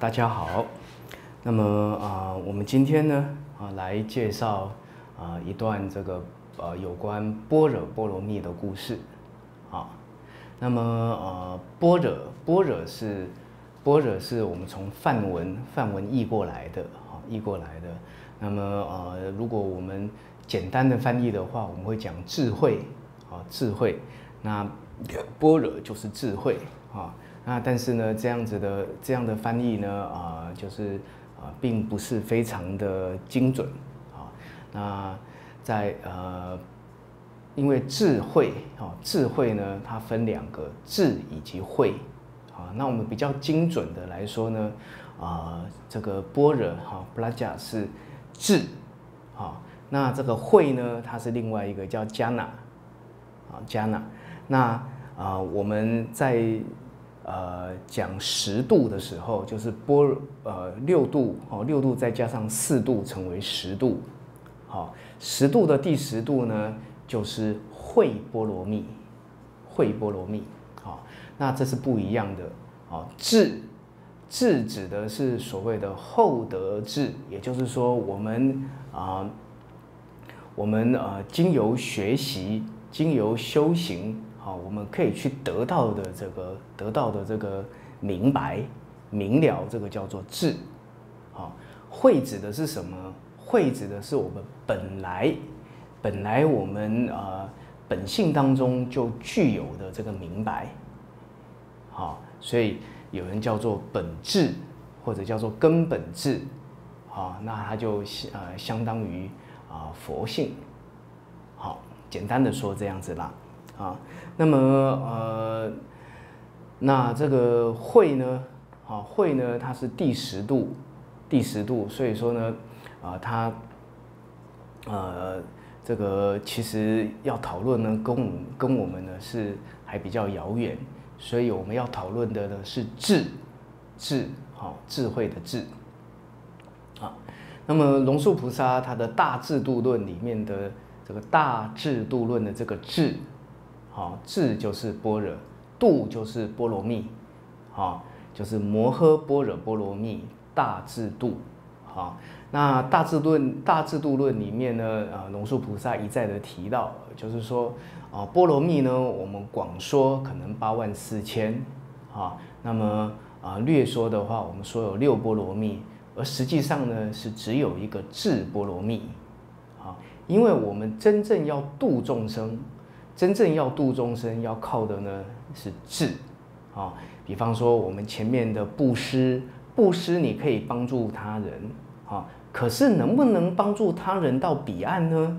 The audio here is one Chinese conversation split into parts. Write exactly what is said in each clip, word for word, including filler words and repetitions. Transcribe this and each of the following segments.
大家好。那么啊、呃，我们今天呢啊、呃、来介绍啊、呃、一段这个呃有关般若波罗蜜的故事。啊，那么呃般若般若是般若是我们从梵文梵文译过来的啊译过来的。那么呃如果我们简单的翻译的话，我们会讲智慧啊智慧。那般若就是智慧啊。那但是呢，这样子的这样的翻译呢，啊、呃，就是啊、呃，并不是非常的精准啊。那在呃，因为智慧啊，智慧呢，它分两个智以及慧啊。那我们比较精准的来说呢，啊、呃，这个般若哈布拉加是智啊，那这个慧呢，它是另外一个叫迦那啊迦那。那啊、呃，我们在呃，讲十度的时候，就是波呃六度哦，六度再加上四度成为十度，好、哦，十度的第十度呢，就是慧波罗蜜，慧波罗蜜，好、哦，那这是不一样的哦。智智指的是所谓的厚德智，也就是说，我们啊、呃，我们呃经由学习，经由修行。好，我们可以去得到的这个得到的这个明白明了，这个叫做智。好，慧指的是什么？慧指的是我们本来本来我们呃本性当中就具有的这个明白。好，所以有人叫做本智，或者叫做根本智。好，那它就呃相当于啊、呃、佛性。好，简单的说这样子啦。啊，那么呃，那这个慧呢，啊慧呢，它是第十度，第十度，所以说呢，啊它呃这个其实要讨论呢，跟我们跟我们呢是还比较遥远，所以我们要讨论的呢是智，智，好智慧的智。啊，那么龙树菩萨他的大智度论里面的这个大智度论的这个智。好，智就是般若，度就是波罗蜜，好，就是摩诃般若波罗蜜大智度。好，那大智论大智度论里面呢，呃，龙树菩萨一再的提到，就是说，啊，波罗蜜呢，我们广说可能八万四千，啊，那么啊略说的话，我们说有六波罗蜜，而实际上呢是只有一个智波罗蜜，啊，因为我们真正要度众生。真正要度众生，要靠的呢是智，啊，比方说我们前面的布施，布施你可以帮助他人，啊，可是能不能帮助他人到彼岸呢？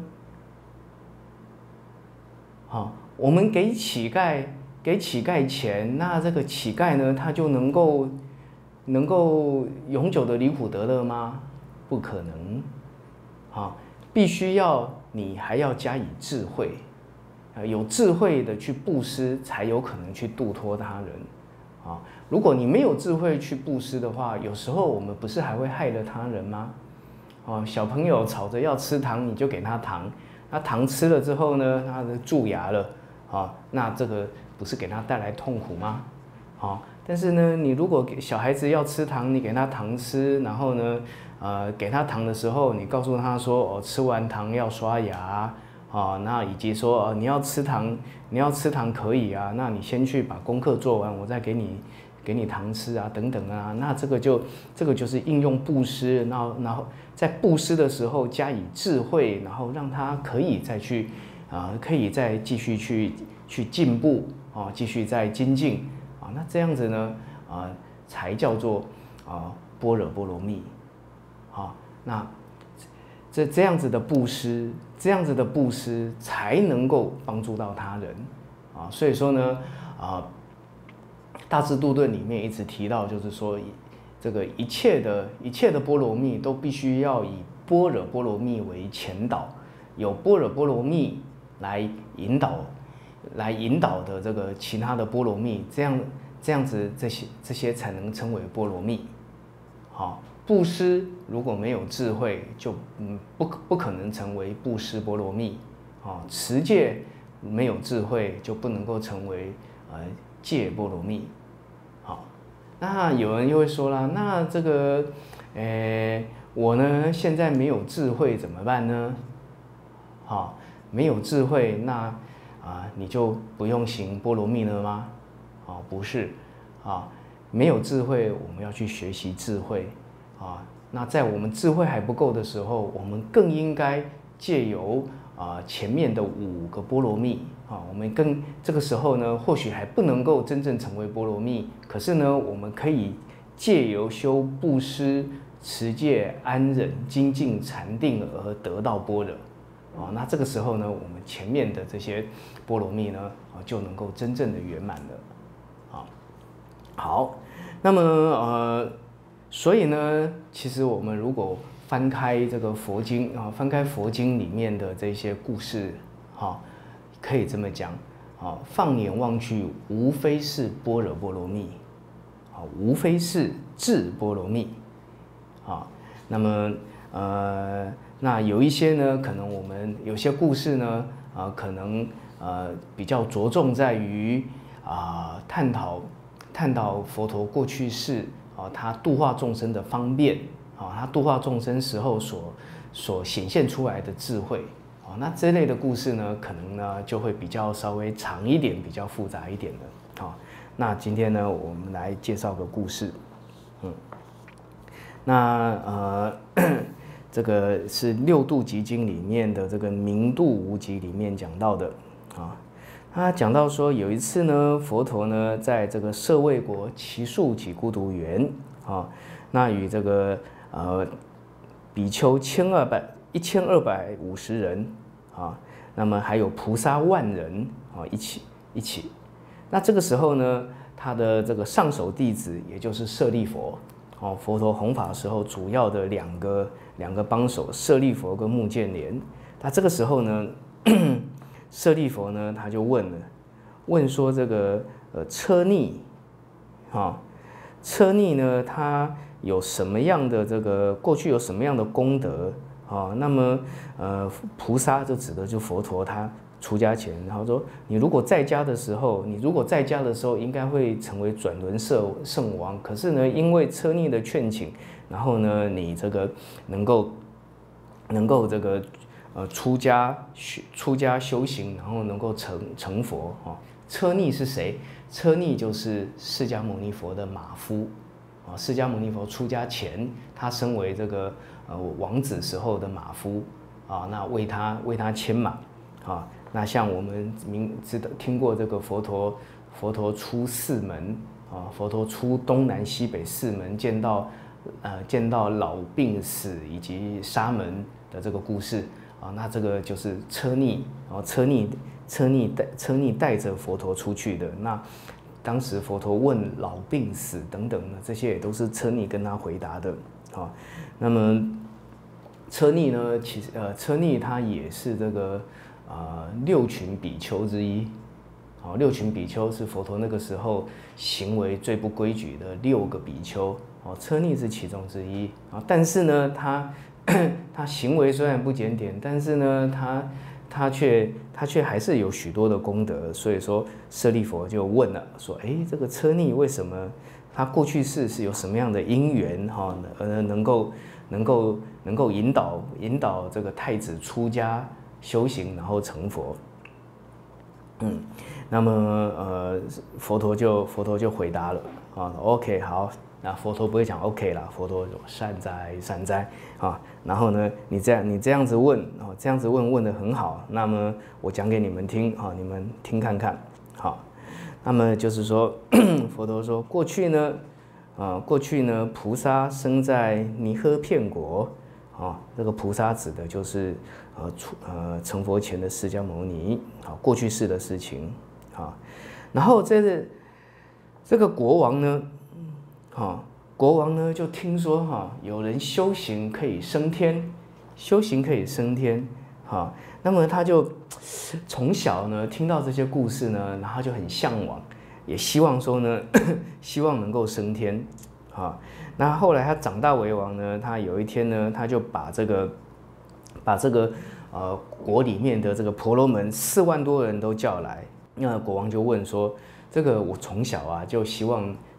好，我们给乞丐给乞丐钱，那这个乞丐呢，他就能够能够永久的离苦得乐吗？不可能，啊，必须要你还要加以智慧。有智慧的去布施，才有可能去度脱他人啊！如果你没有智慧去布施的话，有时候我们不是还会害了他人吗？哦，小朋友吵着要吃糖，你就给他糖，那糖吃了之后呢，他的蛀牙了啊，那这个不是给他带来痛苦吗？啊，但是呢，你如果给小孩子要吃糖，你给他糖吃，然后呢，呃，给他糖的时候，你告诉他说，哦，吃完糖要刷牙。啊，那以及说，呃，你要吃糖，你要吃糖可以啊，那你先去把功课做完，我再给你给你糖吃啊，等等啊，那这个就这个就是应用布施，然后然后在布施的时候加以智慧，然后让他可以再去啊、呃，可以再继续去去进步啊，继续再精进啊，那这样子呢啊、呃，才叫做啊般若波罗蜜，啊，那。这这样子的布施，这样子的布施才能够帮助到他人啊。所以说呢，啊，《大智度论》里面一直提到，就是说，这个一切的一切的波罗蜜都必须要以般若波罗蜜为前导，有般若波罗蜜来引导，来引导的这个其他的波罗蜜，这样这样子这些这些才能称为波罗蜜，好。布施如果没有智慧，就嗯不不可能成为布施波罗蜜，啊，持戒没有智慧就不能够成为呃戒波罗蜜，好， 那有人又会说啦，那这个，诶，我呢现在没有智慧怎么办呢？好，没有智慧，那啊你就不用行波罗蜜了吗？啊，不是，啊，没有智慧，我们要去学习智慧，啊，那在我们智慧还不够的时候，我们更应该借由啊前面的五个波罗蜜。啊，我们更这个时候呢，或许还不能够真正成为波罗蜜，可是呢，我们可以借由修布施、持戒、安忍、精进、禅定而得到般若。啊，那这个时候呢，我们前面的这些波罗蜜呢，啊，就能够真正的圆满了。啊，好，那么呃，所以呢，其实我们如果翻开这个佛经啊，翻开佛经里面的这些故事，哈。可以这么讲，啊，放眼望去，无非是般若波罗蜜，啊，无非是智波罗蜜，啊，那么呃，那有一些呢，可能我们有些故事呢，啊，可能呃比较着重在于啊探讨探讨佛陀过去世啊，他度化众生的方便，啊，他度化众生时候所所显现出来的智慧。那这类的故事呢，可能呢就会比较稍微长一点，比较复杂一点的。好，那今天呢，我们来介绍个故事。嗯，那呃，这个是六度集经里面的这个明度无集里面讲到的啊。他讲到说，有一次呢，佛陀呢在这个舍卫国祇树给孤独园啊，那与这个呃比丘千二百一千二百五十人。啊，那么还有菩萨万人啊，一起一起。那这个时候呢，他的这个上首弟子，也就是舍利佛，哦，佛陀弘法的时候主要的两个两个帮手，舍利佛跟目犍连。那这个时候呢，舍利佛呢，他就问了，问说这个呃车逆，啊，车逆呢，他有什么样的这个过去有什么样的功德？啊，那么呃，菩萨就指的就佛陀他出家前，然后说你如果在家的时候，你如果在家的时候，应该会成为转轮圣圣王。可是呢，因为车逆的劝请，然后呢，你这个能够能够这个呃出家出家修行，然后能够成成佛啊。车逆是谁？车逆就是释迦牟尼佛的马夫啊。释迦牟尼佛出家前，他身为这个呃王子时候的马夫啊，那为他为他牵马啊。那像我们明知道听过这个佛陀佛陀出四门啊，佛陀出东南西北四门，见到呃见到老病死以及沙门的这个故事啊，那这个就是车逆，然后车逆车逆带车逆带着佛陀出去的。那当时佛陀问老病死等等的，这些也都是车逆跟他回答的啊。那么车逆呢，其实呃车逆他也是这个啊、呃、六群比丘之一。好，六群比丘是佛陀那个时候行为最不规矩的六个比丘。哦，车逆是其中之一啊。但是呢，他他行为虽然不检点，但是呢，他他却他却还是有许多的功德。所以说，舍利佛就问了，说：哎，这个车逆为什么他过去世是有什么样的因缘哈，呃，能够能够能够引导引导这个太子出家修行，然后成佛。嗯，那么呃，佛陀就佛陀就回答了啊 ，OK， 好，那佛陀不会讲 OK 啦，佛陀说善哉善哉啊。然后呢，你这样你这样子问啊，这样子问问得很好，那么我讲给你们听啊，你们听看看，好。那么就是说，佛陀说过去呢，啊，过去呢，菩萨生在尼诃片国。啊，这个菩萨指的就是呃出呃成佛前的释迦牟尼，好，过去世的事情，啊，然后这个这个国王呢，啊，国王呢就听说哈、啊，有人修行可以升天，修行可以升天，哈，那么他就从小呢听到这些故事呢，然后就很向往，也希望说呢，希望能够升天，啊。那后来他长大为王呢，他有一天呢，他就把这个把这个呃国里面的这个婆罗门四万多人都叫来。那国王就问说：这个我从小啊就希望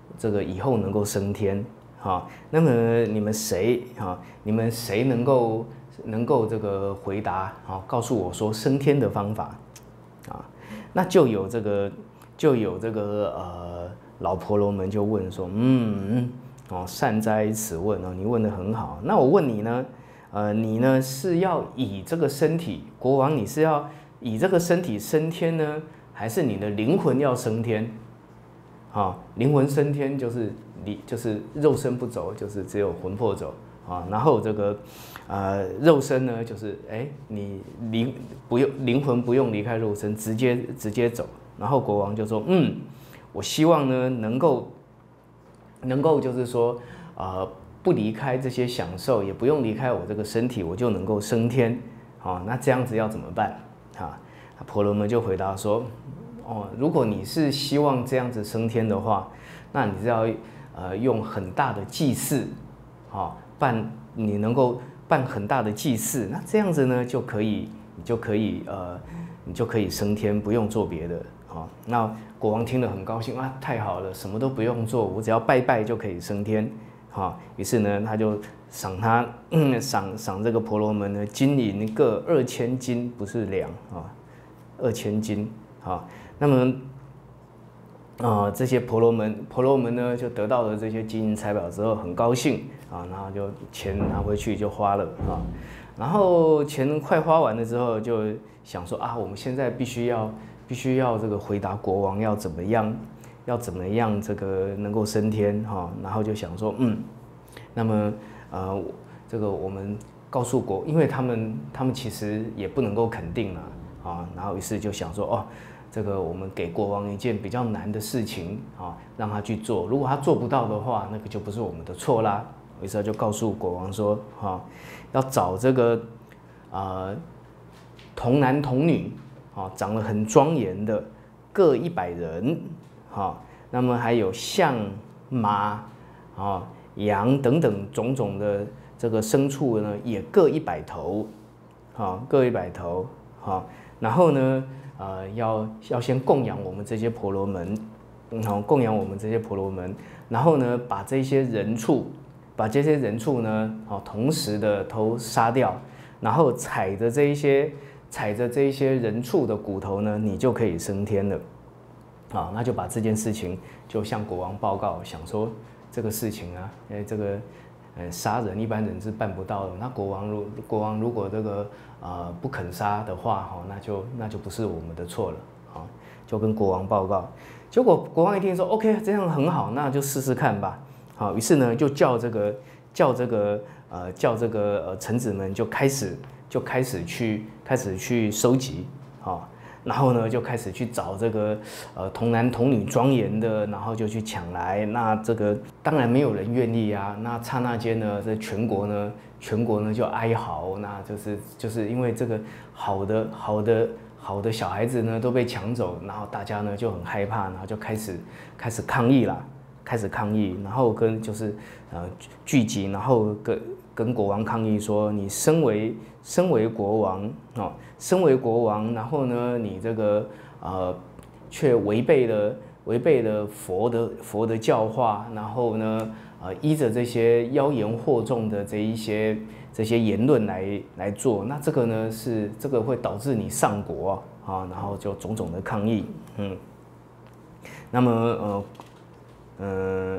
这个以后能够升天，哈，那么你们谁哈，你们谁能够能够这个回答啊，告诉我说升天的方法，啊，那就有这个就有这个呃老婆罗门就问说，嗯嗯哦，善哉此问哦，你问得很好，那我问你呢，呃，你呢是要以这个身体，国王你是要以这个身体升天呢，还是你的灵魂要升天？啊，灵魂升天就是你就是肉身不走，就是只有魂魄走啊。然后这个呃肉身呢，就是哎你灵不用灵魂不用离开肉身，直接直接走。然后国王就说，嗯，我希望呢能够能够就是说呃不离开这些享受，也不用离开我这个身体，我就能够升天。啊，那这样子要怎么办？啊，婆罗门就回答说。哦，如果你是希望这样子升天的话，那你是要呃用很大的祭祀，啊，办你能够办很大的祭祀，那这样子呢就可以，你就可以呃你就可以升天，不用做别的，啊，那国王听了很高兴啊，太好了，什么都不用做，我只要拜拜就可以升天，啊，于是呢他就赏他赏赏这个婆罗门呢金银各二千斤，不是两啊，二千斤，啊。那么，啊、呃，这些婆罗门，婆罗门呢，就得到了这些金银财宝之后，很高兴啊，然后就钱拿回去就花了啊，然后钱快花完了之后，就想说啊，我们现在必须要必须要这个回答国王要怎么样，要怎么样这个能够升天哈、啊，然后就想说，嗯，那么呃，这个我们告诉国，因为他们他们其实也不能够肯定啊，啊，然后于是就想说哦。这个我们给国王一件比较难的事情啊，让他去做。如果他做不到的话，那个就不是我们的错啦。于是就告诉国王说，哈，要找这个呃童男童女，啊，长得很庄严的，各一百人，哈，那么还有象、马、啊、羊等等种种的这个牲畜呢，也各一百头，啊，各一百头，好，然后呢。呃，要要先供养我们这些婆罗门，嗯，好，供养我们这些婆罗门，然后呢，把这些人畜，把这些人畜呢，好，同时的都杀掉，然后踩着这一些踩着这一些人畜的骨头呢，你就可以升天了，啊，那就把这件事情就向国王报告，想说这个事情啊，哎，这个。呃，杀人一般人是办不到的。那国王如国王如果这个呃不肯杀的话，哈，那就那就不是我们的错了，啊，就跟国王报告。结果国王一听说 ，OK， 这样很好，那就试试看吧。好，于是呢就叫这个叫这个呃叫这个呃臣子们就开始就开始去开始去收集，啊。然后呢，就开始去找这个呃童男童女庄严的，然后就去抢来。那这个当然没有人愿意啊。那刹那间呢，这全国呢，全国呢就哀嚎。那就是就是因为这个好的好的好的小孩子呢都被抢走，然后大家呢就很害怕，然后就开始开始抗议啦，开始抗议，然后跟就是呃聚集，然后跟跟国王抗议说，你身为身为国王哦。身为国王，然后呢，你这个呃，却违背了违背了佛的佛的教化，然后呢，呃，依着这些妖言惑众的这一些这些言论来来做，那这个呢是这个会导致你上国啊，然后就种种的抗议，嗯，那么呃呃，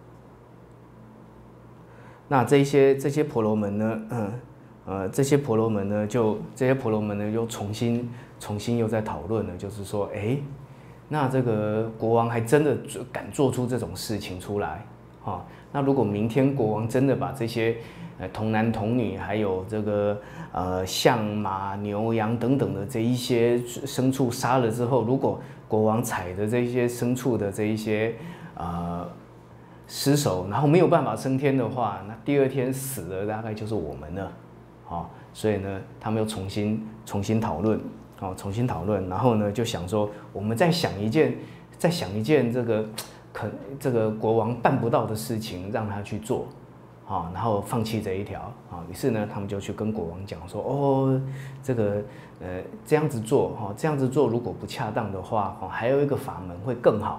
那这些这些婆罗门呢，嗯。呃，这些婆罗门呢，就这些婆罗门呢，又重新重新又在讨论了，就是说，哎，那这个国王还真的敢做出这种事情出来，啊，那如果明天国王真的把这些呃童男童女，还有这个呃象马牛羊等等的这一些牲畜杀了之后，如果国王踩着这些牲畜的这一些呃尸首，然后没有办法升天的话，那第二天死了大概就是我们了。哦，所以呢，他们又重新重新讨论，哦，重新讨论，然后呢，就想说，我们再想一件，再想一件这个可这个国王办不到的事情，让他去做，啊、哦，然后放弃这一条，啊、哦，于是呢，他们就去跟国王讲说，哦，这个呃这样子做，哈、哦，这样子做如果不恰当的话，哦，还有一个法门会更好，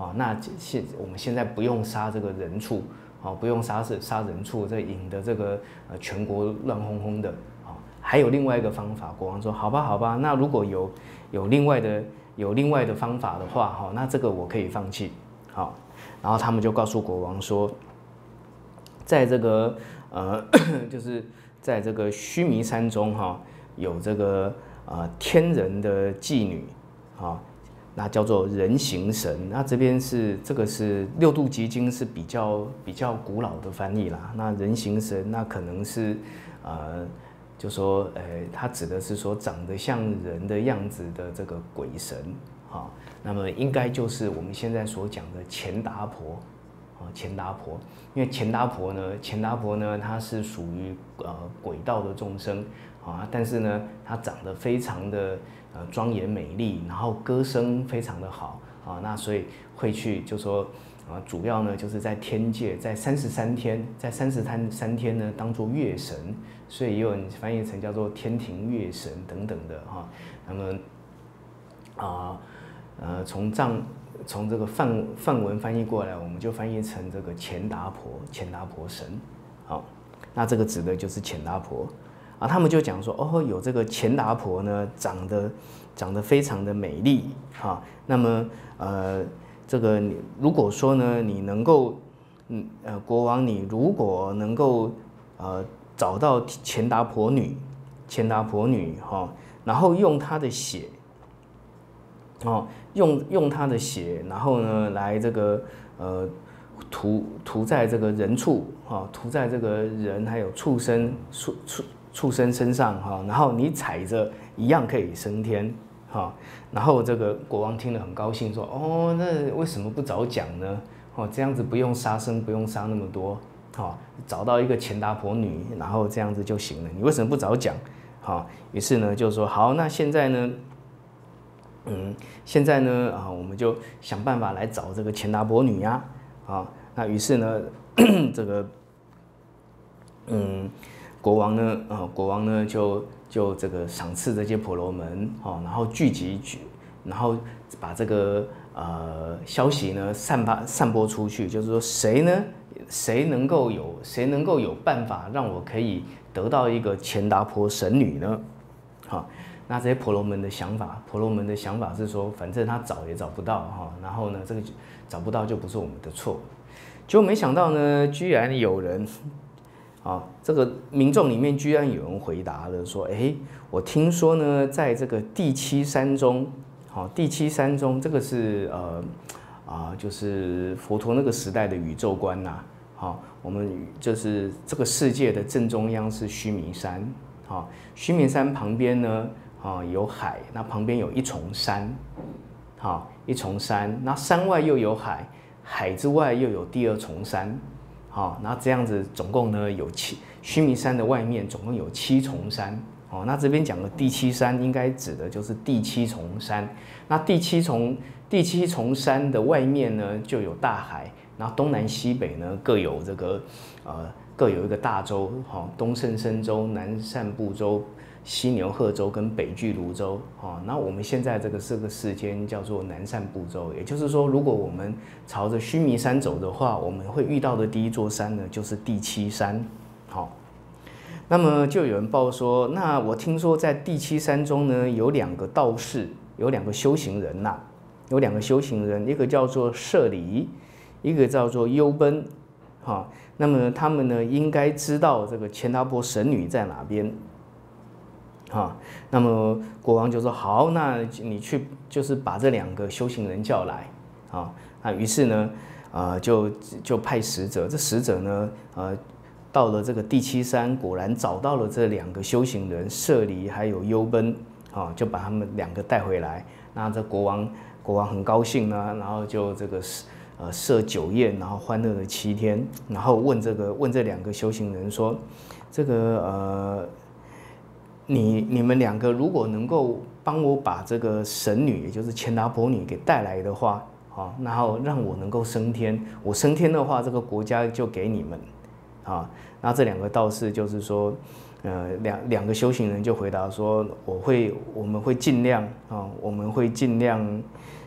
好，那现我们现在不用杀这个人畜，好，不用杀是杀人畜，这引得这个呃全国乱哄哄的，好，还有另外一个方法。国王说：好吧，好吧，那如果有有另外的有另外的方法的话，哈，那这个我可以放弃，好，然后他们就告诉国王说，在这个呃就是在这个须弥山中哈，有这个呃天人的妓女，啊。那叫做人形神，那这边是这个是六度集经是比较比较古老的翻译啦。那人形神，那可能是，呃，就说，呃，它指的是说长得像人的样子的这个鬼神，哈。那么应该就是我们现在所讲的钱达婆，啊，钱达婆。因为钱达婆呢，钱达婆呢，它是属于呃鬼道的众生，啊，但是呢，它长得非常的。呃，庄严美丽，然后歌声非常的好啊，那所以会去就说啊，主要呢就是在天界，在三十三天，在三十三三天呢当做月神，所以也有人翻译成叫做天庭月神等等的哈。那么啊呃，从藏从这个梵梵文翻译过来，我们就翻译成这个钱达婆，钱达婆神，好，那这个指的就是钱达婆。啊，他们就讲说，哦，有这个钱达婆呢，长得长得非常的美丽，哈。那么，呃，这个你如果说呢，你能够，嗯，呃，国王你如果能够，呃，找到钱达婆女，钱达婆女，哈，然后用她的血，哦，用用她的血，然后呢，来这个，呃。涂涂在这个人畜，哈，涂在这个人还有畜生畜畜畜生身上，哈，然后你踩着一样可以升天，哈，然后这个国王听了很高兴，说：哦，那为什么不早讲呢？哦，这样子不用杀生，不用杀那么多，哈，找到一个钱达婆女，然后这样子就行了。你为什么不早讲？哈，于是呢就说好，那现在呢，嗯，现在呢啊，我们就想办法来找这个钱达婆女呀。啊，那于是呢，这个，嗯，国王呢，啊，国王呢就就这个赏赐这些婆罗门，啊，然后聚集聚，然后把这个呃消息呢散发散播出去，就是说谁呢，谁能够有谁能够有办法让我可以得到一个钱达婆神女呢？好，那这些婆罗门的想法，婆罗门的想法是说，反正他找也找不到哈，然后呢，这个找不到就不是我们的错。结果没想到呢，居然有人，啊，这个民众里面居然有人回答了，说，哎，我听说呢，在这个第七山中，好，第七山中，这个是呃啊，就是佛陀那个时代的宇宙观呐，好，我们就是这个世界的正中央是须弥山，好，须弥山旁边呢。啊，有海，那旁边有一重山，好，一重山，那山外又有海，海之外又有第二重山，好，那这样子总共呢有七，须弥山的外面总共有七重山，哦，那这边讲的第七山应该指的就是第七重山，那第七重第七重山的外面呢就有大海，然后东南西北呢各有这个呃各有一个大洲，哈，东胜身洲、南赡部洲。西牛贺州跟北俱泸州，哦，那我们现在这个这个世间叫做南赡部洲，也就是说，如果我们朝着须弥山走的话，我们会遇到的第一座山呢，就是第七山，好、哦。那么就有人报说，那我听说在第七山中呢，有两个道士，有两个修行人呐、啊，有两个修行人，一个叫做舍离，一个叫做优奔，哈、哦。那么他们呢，应该知道这个钱达婆神女在哪边。啊，那么国王就说好，那你去就是把这两个修行人叫来，啊，那于是呢，呃，就就派使者，这使者呢，呃，到了这个第七山，果然找到了这两个修行人舍离还有优奔，啊，就把他们两个带回来。那这国王国王很高兴呢，然后就这个呃设酒宴，然后欢乐了七天，然后问这个问这两个修行人说，这个呃。你你们两个如果能够帮我把这个神女，也就是钱达婆女给带来的话，啊，然后让我能够升天，我升天的话，这个国家就给你们，啊，那这两个道士就是说，呃，两两个修行人就回答说，我会我们会尽量啊，我们会尽量，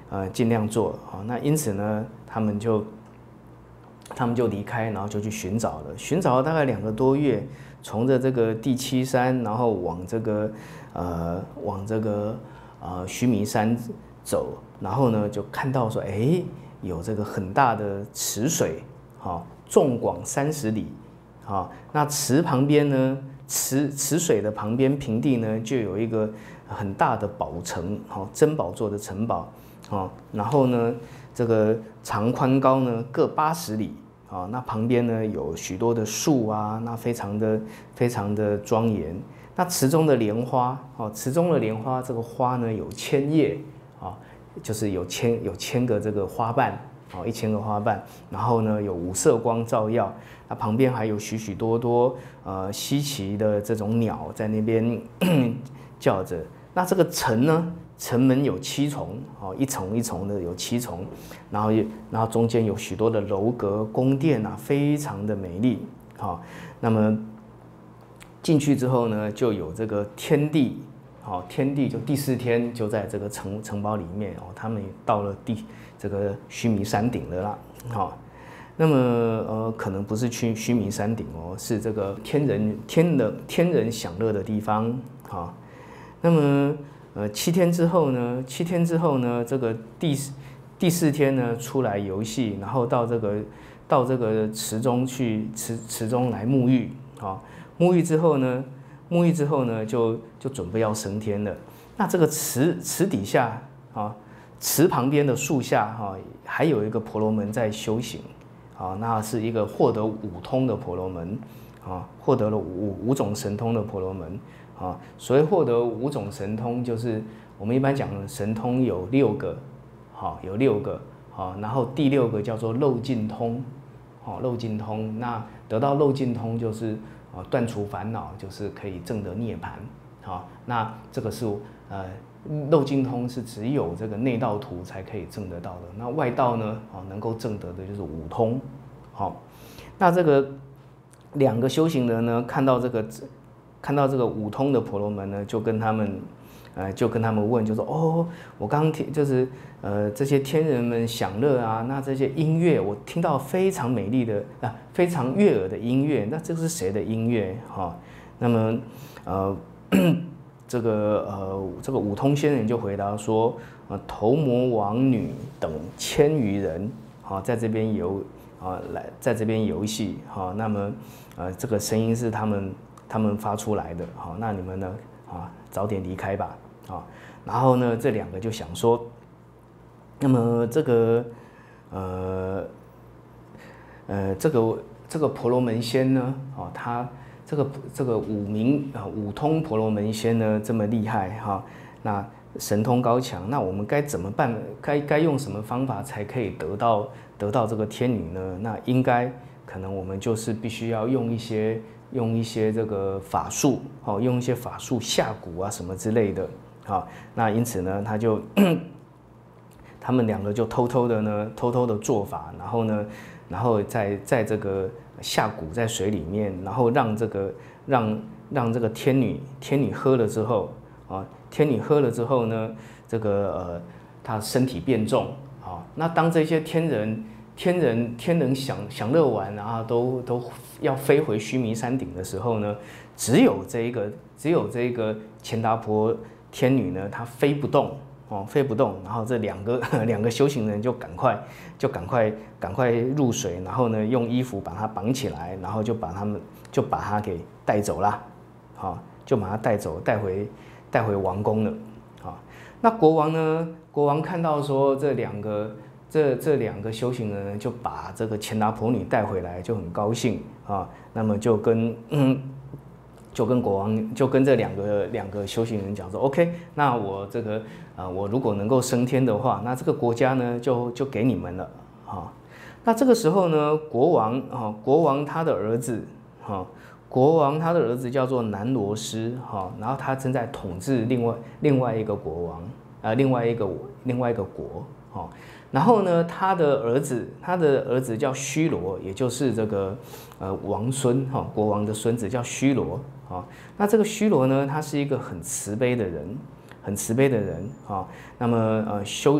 呃尽量做啊。那因此呢，他们就他们就离开，然后就去寻找了，寻找了大概两个多月，从着这个第七山，然后往这个呃往这个呃须弥山走，然后呢就看到说，哎，有这个很大的池水，哈，纵广三十里，哈，那池旁边呢，池池水的旁边平地呢，就有一个很大的宝城，哈，珍宝做的城堡，啊，然后呢，这个长宽高呢各八十里，啊，那旁边呢有许多的树啊，那非常的非常的庄严。那池中的莲花，哦，池中的莲花这个花呢有千叶，啊，就是有千有千个这个花瓣，哦，一千个花瓣，然后呢有五色光照耀，那旁边还有许许多多呃稀奇的这种鸟在那边叫着。那这个城呢？城门有七重，哦，一重一重的有七重，然后然后中间有许多的楼阁宫殿啊，非常的美丽，好，那么进去之后呢，就有这个天帝，好，天帝就第四天就在这个城城堡里面哦，他们也到了第这个须弥山顶了啦，好，那么呃可能不是去须弥山顶哦，是这个天人天人天人享乐的地方，好，那么。呃，七天之后呢？七天之后呢？这个第第四天呢，出来游戏，然后到这个到这个池中去池池中来沐浴啊。沐浴之后呢，沐浴之后呢，就就准备要升天了。那这个池池底下啊，池旁边的树下哈，还有一个婆罗门在修行啊。那是一个获得五通的婆罗门啊，获得了五五种神通的婆罗门。啊，所谓获得五种神通，就是我们一般讲的神通有六个，好，有六个，好，然后第六个叫做漏尽通，好，漏尽通，那得到漏尽通就是啊断除烦恼，就是可以证得涅槃，好，那这个是呃漏尽通是只有这个内道徒才可以证得到的，那外道呢，啊能够证得的就是五通，好，那这个两个修行人呢，看到这个。看到这个五通的婆罗门呢，就跟他们，呃，就跟他们问，就说哦，我刚听就是呃这些天人们享乐啊，那这些音乐我听到非常美丽的啊，非常悦耳的音乐，那这个是谁的音乐哈、哦？那么呃这个呃这个五通仙人就回答说，呃头魔王女等千余人，好、哦、在这边游啊、哦、来在这边游戏哈、哦，那么呃这个声音是他们。他们发出来的，好，那你们呢？啊，早点离开吧，啊，然后呢，这两个就想说，那么这个，呃，呃，这个这个婆罗门仙呢，啊，他这个这个五明啊五通婆罗门仙呢这么厉害哈，那神通高强，那我们该怎么办？该该用什么方法才可以得到得到这个天女呢？那应该可能我们就是必须要用一些。用一些这个法术，好，用一些法术下蛊啊什么之类的，好，那因此呢，他就他们两个就偷偷的呢，偷偷的做法，然后呢，然后在在这个下蛊在水里面，然后让这个让让这个天女天女喝了之后，啊，天女喝了之后呢，这个呃，她身体变重，啊，那当这些天人。天人天人享享乐完，然后都都要飞回须弥山顶的时候呢，只有这一个只有这个乾达婆天女呢，她飞不动哦，飞不动。然后这两个两个修行人就赶快就赶快赶快入水，然后呢用衣服把它绑起来，然后就把他们就把它给带走啦，好，就把它带走带回带回王宫了，好，那国王呢，国王看到说这两个。这这两个修行人就把这个乾达婆女带回来，就很高兴啊。那么就跟嗯，就跟国王，就跟这两个两个修行人讲说 ，OK， 那我这个啊、呃，我如果能够升天的话，那这个国家呢就就给你们了啊。那这个时候呢，国王啊，国王他的儿子哈，国王他的儿子叫做南罗斯哈，然后他正在统治另外另外一个国王啊，另外一个另外一个国哈。然后呢，他的儿子，他的儿子叫须罗，也就是这个呃王孙哈，国王的孙子叫须罗啊。那这个须罗呢，他是一个很慈悲的人，很慈悲的人啊。那么呃修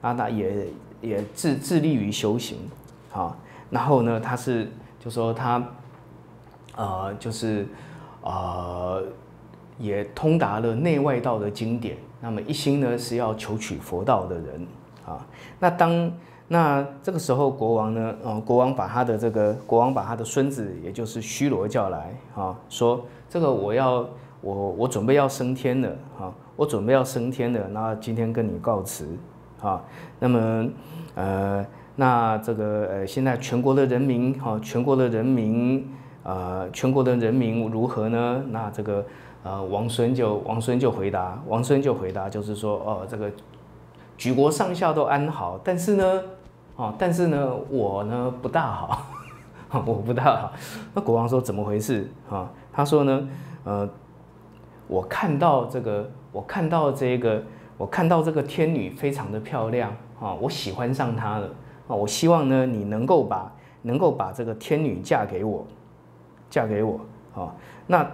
啊，那也也致致力于修行，啊，然后呢，他是就说他，呃，就是呃，也通达了内外道的经典，那么一心呢是要求取佛道的人，啊，那当那这个时候国王呢，呃，国王把他的这个国王把他的孙子，也就是须罗叫来，啊，说这个我要我我准备要升天了，啊，我准备要升天了，那今天跟你告辞，啊，那么呃，那这个呃，现在全国的人民，哈，全国的人民，呃，全国的人民如何呢？那这个呃，王孙就王孙就回答，王孙就回答，就是说，哦，这个举国上下都安好，但是呢，哦，但是呢，我呢不大好，我不大好。那国王说怎么回事？啊，他说呢，呃，我看到这个，我看到这个，我看到这个天女非常的漂亮啊，我喜欢上她了啊，我希望呢你能够把能够把这个天女嫁给我，嫁给我啊。那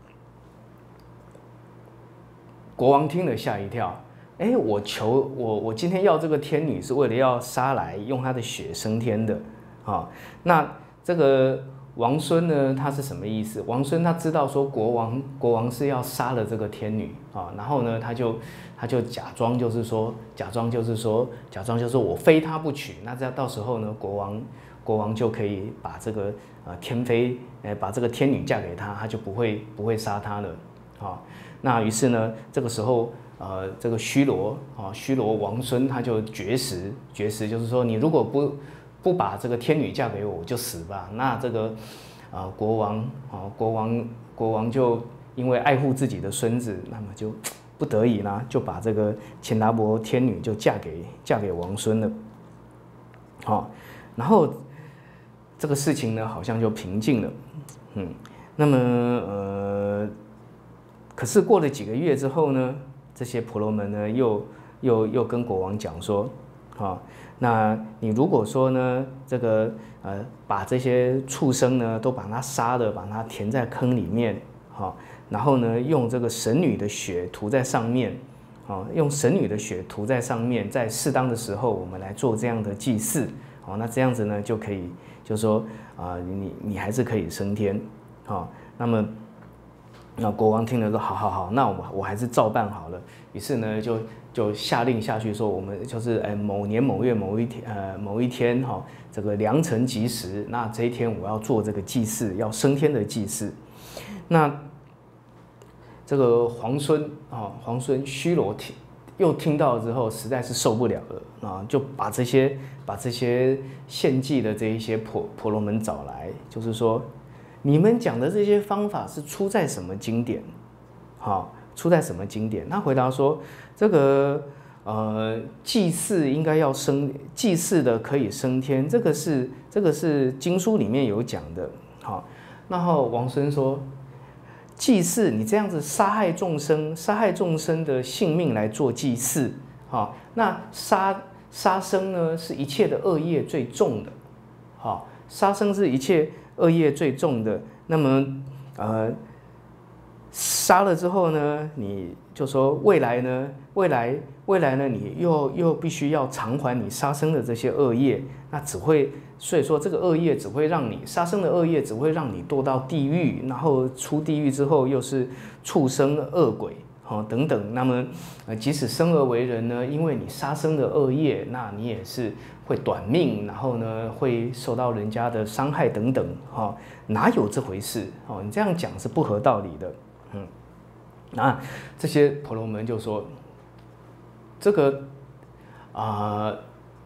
国王听了吓一跳，哎，我求我我今天要这个天女是为了要杀来用她的血升天的啊。那这个王孙呢，他是什么意思？王孙他知道说国王国王是要杀了这个天女啊，然后呢他就他就假装就是说假装就是说假装就是说我非他不娶，那这样到时候呢国王国王就可以把这个呃天妃呃把这个天女嫁给他，他就不会不会杀他了啊。那于是呢这个时候呃这个须罗啊须罗王孙他就绝食绝食，就是说你如果不不把这个天女嫁给我，我就死吧。那这个，啊、呃，国王啊、呃，国王国王就因为爱护自己的孙子，那么就不得已呢，就把这个钱达伯天女就嫁给嫁给王孙了。好、哦，然后这个事情呢，好像就平静了。嗯，那么呃，可是过了几个月之后呢，这些婆罗门呢，又又又跟国王讲说，啊、哦。那你如果说呢，这个呃，把这些畜生呢都把它杀了，把它填在坑里面，好，然后呢用这个神女的血涂在上面，好，用神女的血涂在上面，在适当的时候我们来做这样的祭祀，好，那这样子呢就可以，就是说啊、呃，你你还是可以升天，好，那么那国王听了说，好好好，那我我还是照办好了，于是呢就。就下令下去说，我们就是哎某年某月某一天呃某一天哈、哦，这个良辰吉时，那这一天我要做这个祭祀，要升天的祭祀。那这个皇孙啊、哦，皇孙须罗听又听到之后，实在是受不了了啊，就把这些把这些献祭的这一些婆婆罗门找来，就是说，你们讲的这些方法是出在什么经典？好、哦。出在什么经典？他回答说：“这个呃，祭祀应该要升，祭祀的可以升天，这个是这个是经书里面有讲的。”好，然后王孙说：“祭祀你这样子杀害众生，杀害众生的性命来做祭祀，好，那杀杀生呢是一切的恶业最重的，好，杀生是一切恶业最重的。那么呃。”杀了之后呢，你就说未来呢，未来未来呢，你又又必须要偿还你杀生的这些恶业，那只会，所以说这个恶业只会让你杀生的恶业只会让你堕到地狱，然后出地狱之后又是畜生恶鬼，哦等等。那么呃，即使生而为人呢，因为你杀生的恶业，那你也是会短命，然后呢会受到人家的伤害等等，哈，哪有这回事？哦，你这样讲是不合道理的。嗯，那这些婆罗门就说：“这个啊、呃，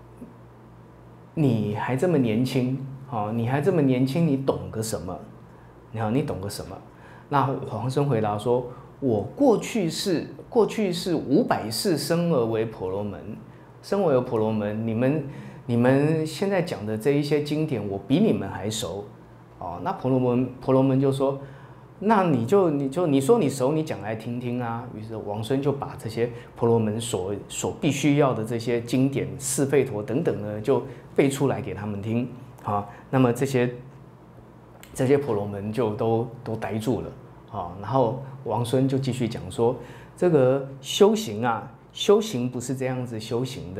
你还这么年轻，哦，你还这么年轻，你懂个什么？你好，你懂个什么？”那皇孙回答说：“我过去是过去是五百世生而为婆罗门，生为婆罗门，你们你们现在讲的这一些经典，我比你们还熟。”哦，那婆罗门婆罗门就说。那你就你就你说你熟，你讲来听听啊。于是王孙就把这些婆罗门所所必须要的这些经典、四吠陀等等呢，就背出来给他们听。好，那么这些这些婆罗门就都都呆住了。好，然后王孙就继续讲说，这个修行啊，修行不是这样子修行的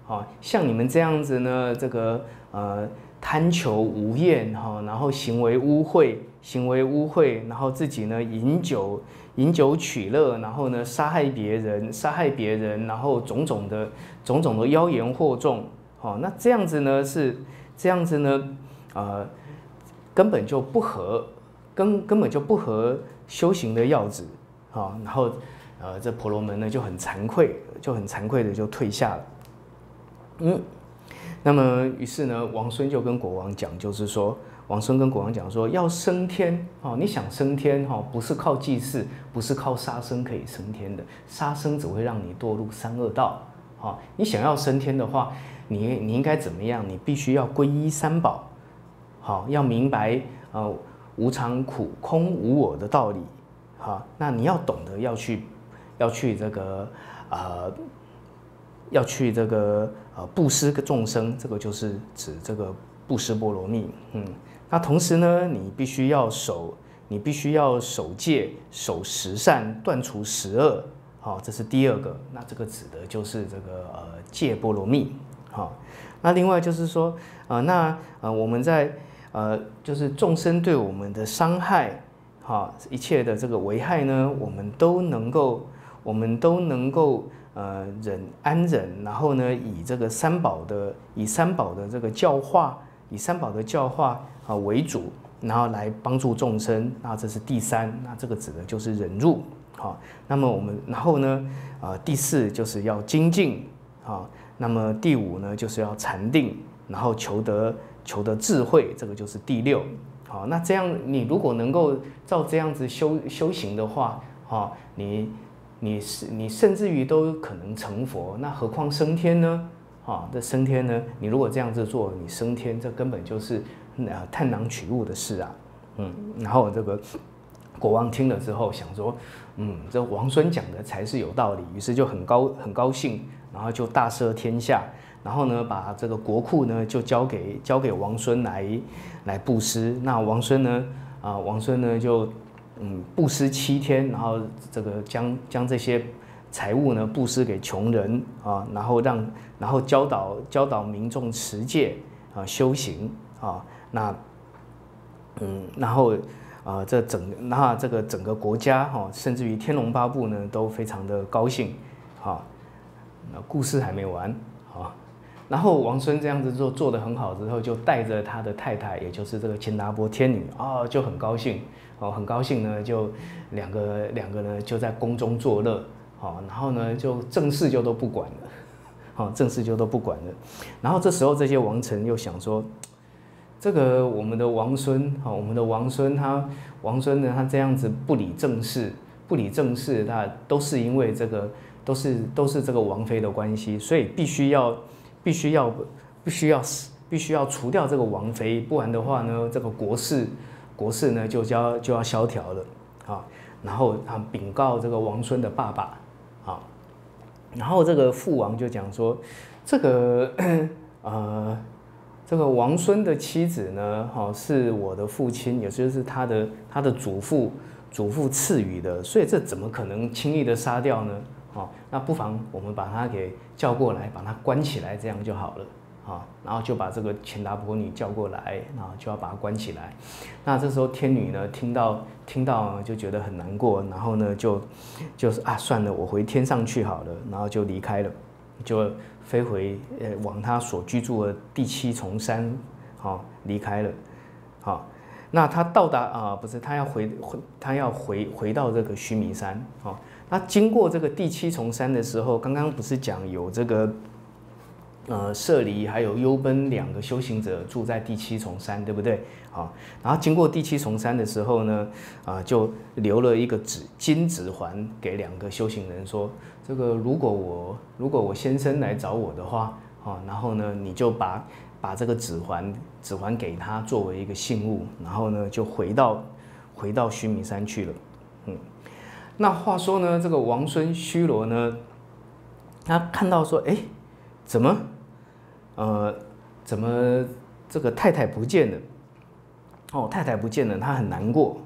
好，像你们这样子呢，这个呃贪求无厌哈，然后行为污秽，行为污秽，然后自己呢饮酒饮酒取乐，然后呢杀害别人，杀害别人，然后种种的种种的妖言惑众，好，那这样子呢是这样子呢，呃，根本就不合根根本就不合修行的要旨，好，然后呃这婆罗门呢就很惭愧，就很惭愧的就退下了。嗯，那么于是呢，王孙就跟国王讲，就是说，王孙跟国王讲说，要升天哦，你想升天哈，不是靠祭祀，不是靠杀生可以升天的，杀生只会让你堕入三恶道。好，你想要升天的话，你你应该怎么样？你必须要皈依三宝，好，要明白呃无常、苦、空、无我的道理。好，那你要懂得要去要去这个呃。要去这个呃布施个众生，这个就是指这个布施波罗蜜。嗯，那同时呢，你必须要守，你必须要守戒、守十善、断除十恶。好，这是第二个。那这个指的就是这个呃戒波罗蜜。好，那另外就是说，呃，那呃我们在呃就是众生对我们的伤害，哈，一切的这个危害呢，我们都能够，我们都能够。呃，忍安忍，然后呢，以这个三宝的，以三宝的这个教化，以三宝的教化啊为主，然后来帮助众生。那这是第三，那这个指的就是忍辱。好，那么我们，然后呢，啊，第四就是要精进，啊，那么第五呢就是要禅定，然后求得求得智慧，这个就是第六。好，那这样你如果能够照这样子修修行的话，哈，你。你是你甚至于都可能成佛，那何况升天呢？啊，这升天呢？你如果这样子做，你升天，这根本就是呃探囊取物的事啊。嗯，然后这个国王听了之后想说，嗯，这王孙讲的才是有道理，于是就很高很高兴，然后就大赦天下，然后呢把这个国库呢就交给交给王孙来来布施。那王孙呢啊，王孙呢就。嗯，布施七天，然后这个将将这些财物呢布施给穷人啊，然后让然后教导教导民众持戒啊修行啊，那嗯，然后啊这整那这个整个国家哈，甚至于天龙八部呢都非常的高兴啊。那故事还没完啊，然后王孙这样子做做得很好之后，就带着他的太太，也就是这个钱达波天女啊，就很高兴。哦，很高兴呢，就两个两个呢就在宫中作乐，好，然后呢就正事就都不管了，好，正事就都不管了。然后这时候这些王臣又想说，这个我们的王孙，好，我们的王孙他王孙呢他这样子不理政事，不理政事，他都是因为这个都是都是这个王妃的关系，所以必须要必须要必须要必须要除掉这个王妃，不然的话呢，这个国事。国事呢就要就要萧条了，啊，然后他禀告这个王孙的爸爸，啊，然后这个父王就讲说，这个呃，这个王孙的妻子呢，哈，是我的父亲，也就是他的他的祖父祖父赐予的，所以这怎么可能轻易的杀掉呢？啊，那不妨我们把他给叫过来，把他关起来，这样就好了。啊，然后就把这个钱达婆女叫过来，然后就要把她关起来。那这时候天女呢，听到听到就觉得很难过，然后呢就就是啊，算了，我回天上去好了，然后就离开了，就飞回呃往她所居住的第七重山，好离开了。好，那他到达啊，不是他要回他要回回到这个须弥山。好，那经过这个第七重山的时候，刚刚不是讲有这个。呃，舍离还有优奔两个修行者住在第七重山，对不对？好，然后经过第七重山的时候呢，啊，就留了一个指金指环给两个修行人说，这个如果我如果我先生来找我的话，啊，然后呢，你就把把这个指环指环给他作为一个信物，然后呢，就回到回到须弥山去了。嗯，那话说呢，这个王孙须罗呢，他看到说，哎，怎么？呃，怎么这个太太不见了？哦，太太不见了，他很难过。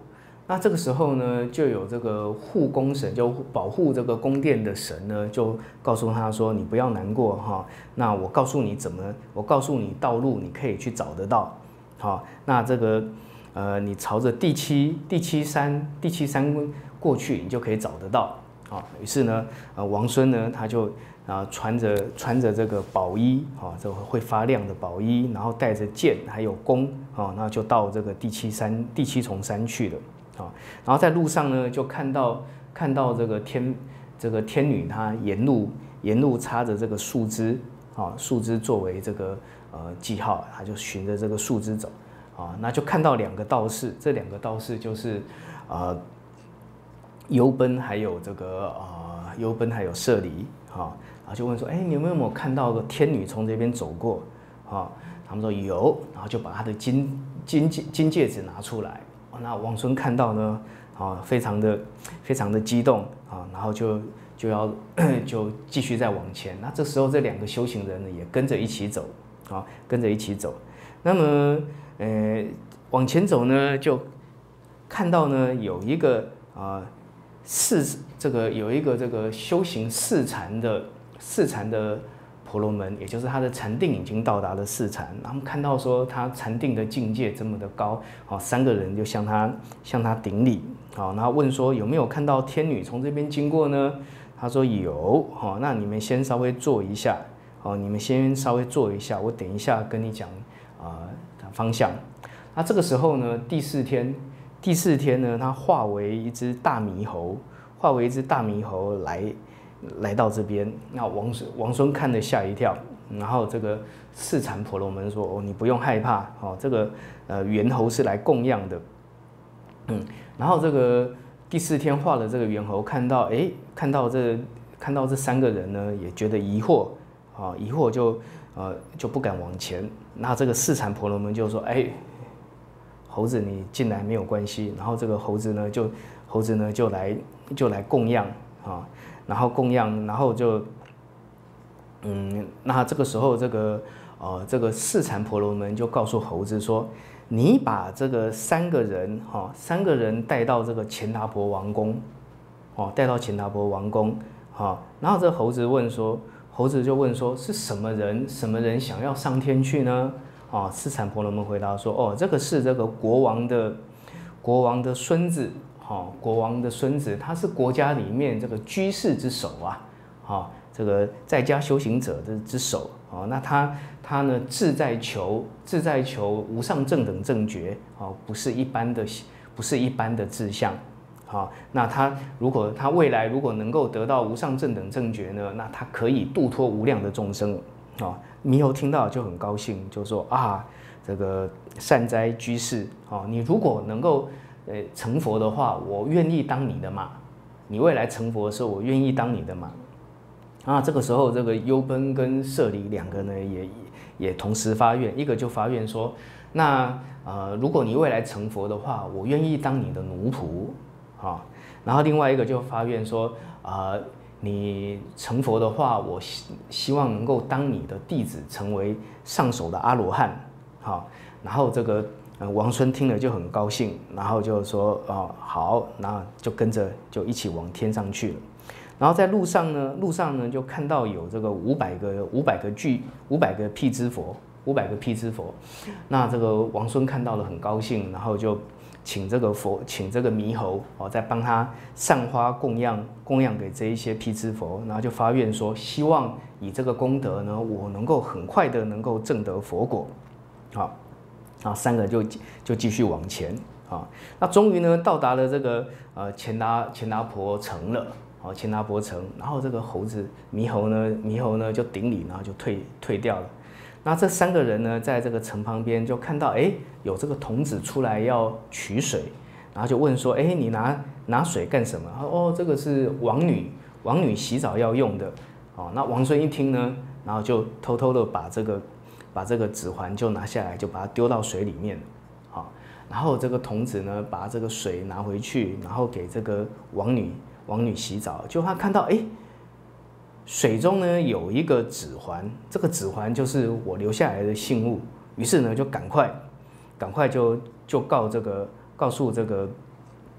那这个时候呢，就有这个护宫神，就保护这个宫殿的神呢，就告诉他说：“你不要难过哈，那我告诉你怎么，我告诉你道路，你可以去找得到。好，那这个呃，你朝着第七第七山第七山过去，你就可以找得到。好，于是呢，呃，王孙呢，他就啊穿着穿着这个宝衣，啊，这个会发亮的宝衣，然后带着剑还有弓，啊，那就到这个第七山第七重山去了。”啊，然后在路上呢，就看到看到这个天这个天女，她沿路沿路插着这个树枝，啊，树枝作为这个呃记号，她就循着这个树枝走，啊，那就看到两个道士，这两个道士就是呃幽奔还有这个呃幽奔还有舍离，啊，然后就问说，哎，你们有没有看到个天女从这边走过？啊，他们说有，然后就把他的金金金戒指拿出来。那王孙看到呢，啊，非常的非常的激动啊，然后就就要就继续再往前。那这时候这两个修行人呢，也跟着一起走，啊，跟着一起走。那么，呃，往前走呢，就看到呢有一个啊四这个有一个这个修行四禅的四禅的婆罗门，也就是他的禅定已经到达了四禅。他们看到说他禅定的境界这么的高，好，三个人就向他向他顶礼，好，然后问说有没有看到天女从这边经过呢？他说有，好，那你们先稍微坐一下，好，你们先稍微坐一下，我等一下跟你讲啊、呃、方向。那这个时候呢，第四天，第四天呢，他化为一只大猕猴，化为一只大猕猴来。来到这边，那王孙王孙看了吓一跳，然后这个四禅婆罗门说：“哦，你不用害怕，哦，这个呃猿猴是来供养的。”嗯，然后这个第四天画了这个猿猴，看到哎，看到这看到这三个人呢，也觉得疑惑，啊、哦，疑惑就呃就不敢往前。那这个四禅婆罗门就说：“哎，猴子你进来没有关系。”然后这个猴子呢就猴子呢就来就来供养啊。哦，然后供养，然后就，嗯，那这个时候，这个呃，这个四禅婆罗门就告诉猴子说：“你把这个三个人，哈、哦，三个人带到这个乾达婆王宫，哦，带到乾达婆王宫，哈、哦。然后这猴子问说，猴子就问说，是什么人？什么人想要上天去呢？啊、哦，四禅婆罗门回答说：哦，这个是这个国王的国王的孙子。”哦，国王的孙子，他是国家里面这个居士之首啊，哦，这个在家修行者的之首哦。那他他呢，志在求志在求无上正等正觉哦，不是一般的不是一般的志向。好、哦，那他如果他未来如果能够得到无上正等正觉呢，那他可以度脱无量的众生。哦，猕猴听到就很高兴，就说啊，这个善哉居士哦，你如果能够。呃，成佛的话，我愿意当你的马。你未来成佛的时候，我愿意当你的马。啊，这个时候，这个幽奔跟舍离两个呢，也也同时发愿，一个就发愿说，那呃，如果你未来成佛的话，我愿意当你的奴仆，啊，然后另外一个就发愿说，啊、呃，你成佛的话，我希希望能够当你的弟子，成为上首的阿罗汉，好，然后这个。王孙听了就很高兴，然后就说：“哦，好，然后就跟着就一起往天上去了。然后在路上呢，路上呢就看到有这个五百个五百个具五百个辟支佛，五百个辟支佛。那这个王孙看到了很高兴，然后就请这个佛，请这个猕猴哦，再帮他散花供养供养给这一些辟支佛，然后就发愿说，希望以这个功德呢，我能够很快的能够证得佛果，好。”啊，三个就就继续往前啊，那终于呢到达了这个呃乾达乾达婆城了，哦，乾达婆城，然后这个猴子猕猴呢猕猴呢就顶礼，然后就退退掉了。那这三个人呢在这个城旁边就看到，哎，有这个童子出来要取水，然后就问说，哎，你拿拿水干什么？他说，哦，这个是王女王女洗澡要用的。哦，那王孙一听呢，然后就偷偷的把这个。把这个指环就拿下来，就把它丢到水里面，好，然后这个童子呢，把这个水拿回去，然后给这个王女王女洗澡，就他看到，哎，水中呢有一个指环，这个指环就是我留下来的信物，于是呢就赶快赶快就就告这个告诉这个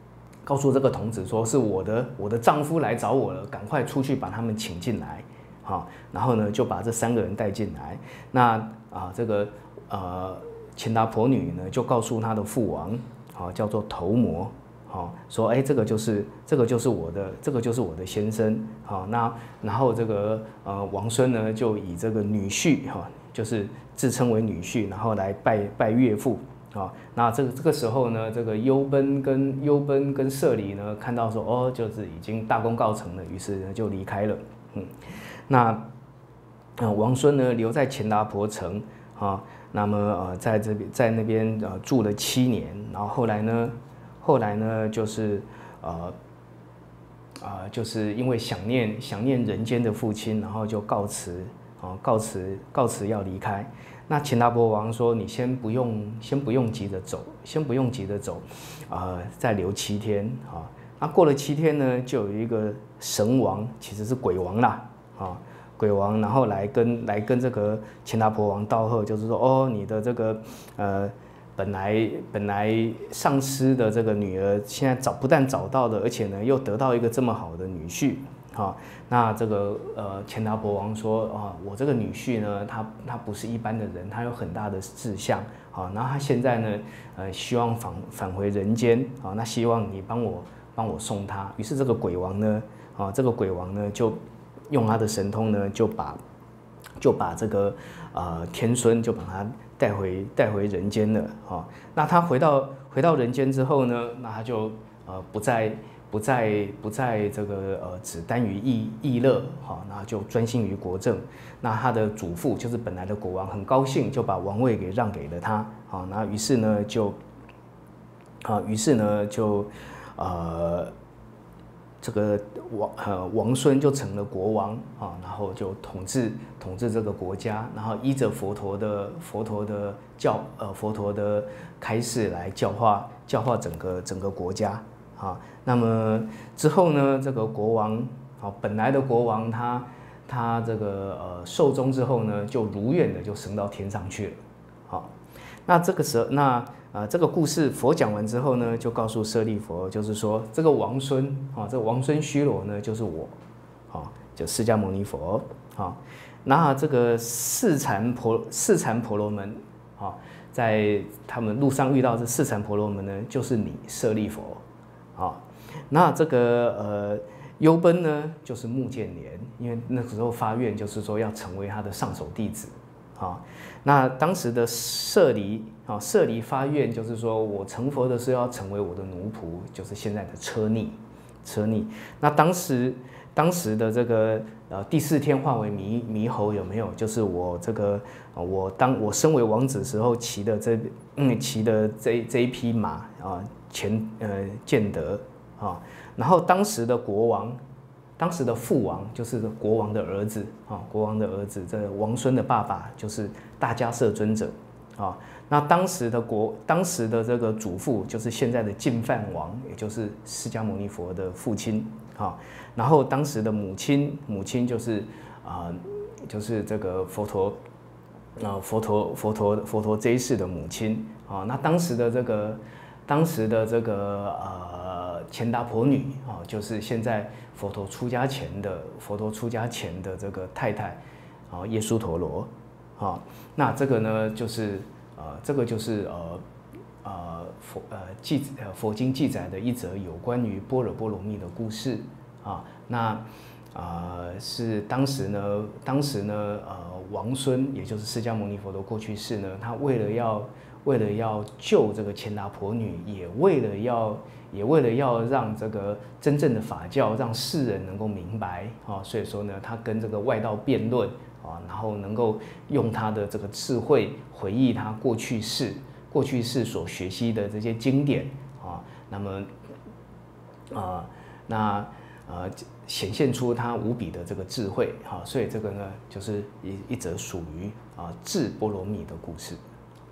告诉这个童子说是我的我的丈夫来找我了，赶快出去把他们请进来。好，然后呢就把这三个人带进来。那啊这个呃钱达婆女呢就告诉她的父王，好叫做头摩。好，说哎，这个就是这个就是我的这个就是我的先生。好，那然后这个呃王孙呢就以这个女婿哈，就是自称为女婿，然后来拜拜岳父。好，那这个这个时候呢，这个优奔跟优奔跟舍利呢看到说哦，就是已经大功告成了，于是呢就离开了。嗯，那呃王孙呢留在钱达婆城啊，那么呃在这边在那边呃住了七年，然后后来呢。后来呢，就是呃呃，就是因为想念想念人间的父亲，然后就告辞啊，告辞告辞要离开。那钱达婆王说：“你先不用，先不用急着走，先不用急着走，呃，再留七天啊。那过了七天呢，就有一个神王，其实是鬼王啦啊，鬼王，然后来跟来跟这个钱达婆王道贺，就是说哦，你的这个呃。”本来本来丧失的这个女儿，现在找不但找到了，而且呢又得到一个这么好的女婿，啊，那这个呃钱达婆王说啊，我这个女婿呢，他他不是一般的人，他有很大的志向，啊，然后他现在呢，呃希望返返回人间，啊，那希望你帮我帮我送他。于是这个鬼王呢，啊，这个鬼王呢就用他的神通呢，就把就把这个呃天孙就把他。带回带回人间了啊！那他回到回到人间之后呢，那他就呃不再不再不再这个呃只耽于逸逸乐哈，那就专心于国政。那他的祖父就是本来的国王，很高兴就把王位给让给了他啊。那于是呢就啊，于是呢就呃。这个王呃王孙就成了国王啊，然后就统治统治这个国家，然后依着佛陀的佛陀的教呃佛陀的开示来教化教化整个整个国家啊。那么之后呢，这个国王啊，本来的国王他他这个呃寿终之后呢，就如愿的就升到天上去了。好，那这个时候那。啊，这个故事佛讲完之后呢，就告诉舍利佛，就是说这个王孙啊，这个王孙须罗呢，就是我，啊，就释迦牟尼佛啊。那这个四禅婆四禅婆罗门啊，在他们路上遇到这四禅婆罗门呢，就是你舍利佛啊。那这个呃优奔呢，就是目犍连，因为那时候发愿就是说要成为他的上首弟子。啊，那当时的舍利啊，舍利发愿就是说我成佛的时候要成为我的奴仆，就是现在的车匿，车匿。那当时当时的这个呃第四天化为猕猕猴有没有？就是我这个呃我当我身为王子时候骑的这嗯骑的这这一匹马啊，前呃建德啊，然后当时的国王。当时的父王就是国王的儿子啊，国王的儿子，这王孙的爸爸就是大迦叶尊者啊。那当时的国，当时的这个祖父就是现在的净饭王，也就是释迦牟尼佛的父亲啊。然后当时的母亲，母亲就是啊、呃，就是这个佛陀啊，佛陀佛陀佛陀这一世的母亲啊。那当时的这个，当时的这个呃钱达婆女啊，就是现在。佛陀出家前的佛陀出家前的这个太太，啊，耶输陀罗，啊，那这个呢，就是呃，这个就是呃呃佛呃记呃佛经记载的一则有关于般若波罗蜜的故事啊。那呃是当时呢，当时呢，呃王孙也就是释迦牟尼佛的过去世呢，他为了要为了要救这个钱达婆女，也为了要。也为了要让这个真正的法教让世人能够明白啊，所以说呢，他跟这个外道辩论啊，然后能够用他的这个智慧回忆他过去世过去世所学习的这些经典啊，那么啊那呃显现出他无比的这个智慧啊，所以这个呢就是一一则属于啊智波罗蜜的故事。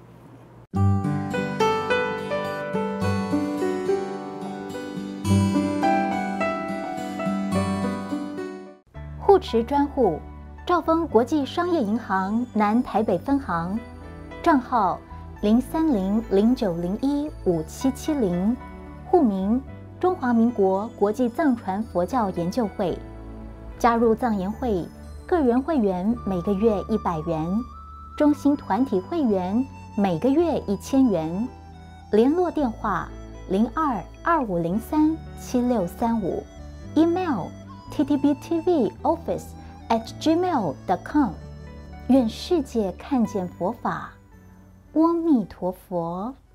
护持专户：兆丰国际商业银行南台北分行，账号零三零零九零一五七七零，户名中华民国国际藏传佛教研究会。加入藏研会，个人会员每个月一百元，中心团体会员每个月一千元。联络电话零二二五零三七六三五 ，email t t b t v office at gmail dot com。愿世界看见佛法，阿弥陀佛。